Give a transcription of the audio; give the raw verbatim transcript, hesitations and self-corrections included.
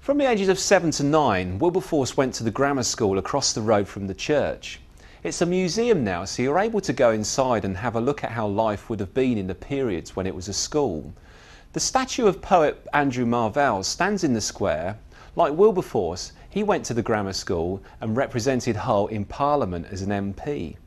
From the ages of seven to nine, Wilberforce went to the grammar school across the road from the church. It's a museum now, so you're able to go inside and have a look at how life would have been in the periods when it was a school. The statue of poet Andrew Marvell stands in the square. Like Wilberforce, he went to the grammar school and represented Hull in Parliament as an M P.